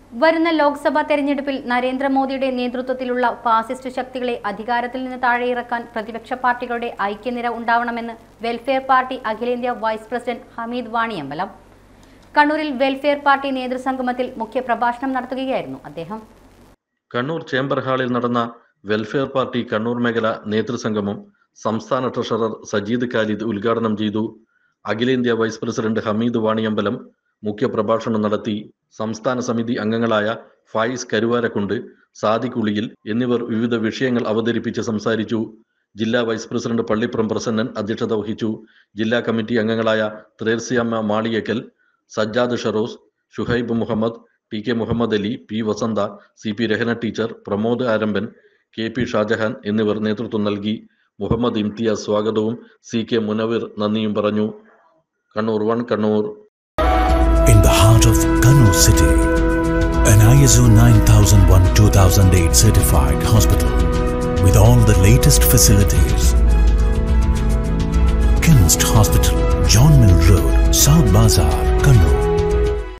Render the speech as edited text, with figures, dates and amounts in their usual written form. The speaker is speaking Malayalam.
വരുന്ന ലോക്സഭാ തെരഞ്ഞെടുപ്പിൽ നരേന്ദ്രമോദിയുടെ നേതൃത്വത്തിലുള്ള ഫാസിസ്റ്റ് ശക്തികളെ അധികാരത്തിൽ നിന്ന് താഴെയിറക്കാൻ പ്രതിപക്ഷ പാർട്ടികളുടെ ഐക്യനിര ഉണ്ടാവണമെന്ന് വെൽഫെയർ പാർട്ടി അഖിലേന്ത്യാ വൈസ് പ്രസിഡന്റ് ഹമീദ് വാണിയമ്പലം. കണ്ണൂരിൽ വെൽഫെയർ പാർട്ടി നേതൃസംഗമത്തിൽ മുഖ്യപ്രഭാഷണം നടത്തുകയായിരുന്നു അദ്ദേഹം. കണ്ണൂർ ചേംബർ ഹാളിൽ നടന്ന വെൽഫെയർ പാർട്ടി കണ്ണൂർ മേഖല നേതൃസംഗമം സംസ്ഥാന ട്രഷറർ സജീദ് ഖാലിദ് ഉദ്ഘാടനം ചെയ്തു. അഖിലേന്ത്യാ വൈസ് പ്രസിഡന്റ് ഹമീദ് വാണിയമ്പലം മുഖ്യപ്രഭാഷണം നടത്തി. സംസ്ഥാന സമിതി അംഗങ്ങളായ ഫായിസ് കരുവാരക്കുണ്ട്, സാദിഖ് ഉളിയിൽ എന്നിവർ വിവിധ വിഷയങ്ങൾ അവതരിപ്പിച്ച് സംസാരിച്ചു. ജില്ലാ വൈസ് പ്രസിഡന്റ് പള്ളിപ്പുറം പ്രസന്നൻ അധ്യക്ഷത വഹിച്ചു. ജില്ലാ കമ്മിറ്റി അംഗങ്ങളായ Thresiamma Maliyakkal, Sajjad Sharos, Shuhaib Muhammad, T K Muhammad Ali, P Vasantha, C P Rahana teacher, Pramod Arambhan, K P Shajahan എന്നിവർ നേതൃത്വം നൽകി. മുഹമ്മദ് ഇംതിയാസ് സ്വാഗതവും സി കെ മുനവിർ നന്ദിയും പറഞ്ഞു. Kannur 1 Kannur. In the heart of Kannur city, an ISO 9001-2008 certified hospital with all the latest facilities. KANNUR Hospital, John Mill Road, South Bazaar, Kannur.